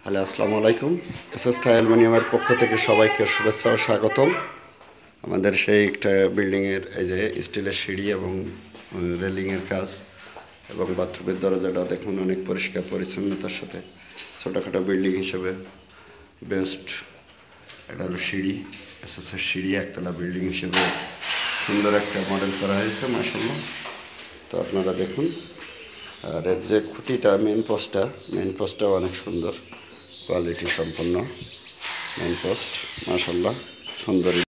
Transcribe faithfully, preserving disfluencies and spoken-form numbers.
Hello, আসসালামু আলাইকুম। S S থাই অ্যালুমিনিয়ামের পক্ষ থেকে সবাইকে শুভেচ্ছা ও স্বাগতম। আমাদের সেই একটা বিল্ডিংয়ের এই যে স্টিলের সিঁড়ি এবং রেলিংয়ের কাজ এবং বাথরুমের দরজাটা দেখুন অনেক পরিষ্কার পরিচ্ছন্নতার সাথে ছোটোখাটো বিল্ডিং হিসেবে বেস্ট। এটা হলো সিঁড়ি, এস এস এর সিঁড়ি একতলা বিল্ডিং হিসেবে সুন্দর একটা মডেল করা হয়েছে মাশাআল্লাহ। তো আপনারা দেখুন। আর এর যে খুঁটিটা মেন পোস্টটা মেন পোস্টটাও অনেক সুন্দর কোয়ালিটি সম্পন্ন মেন পোস্ট মাশাআল্লাহ সুন্দর।